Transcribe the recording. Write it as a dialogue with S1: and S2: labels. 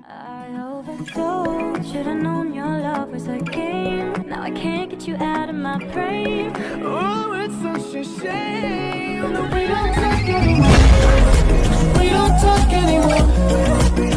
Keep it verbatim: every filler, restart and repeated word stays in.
S1: I overdosed. Should've known your love was a game. Now I can't get you out of my brain. Oh, it's such a shame that we don't talk anymore. We don't talk anymore.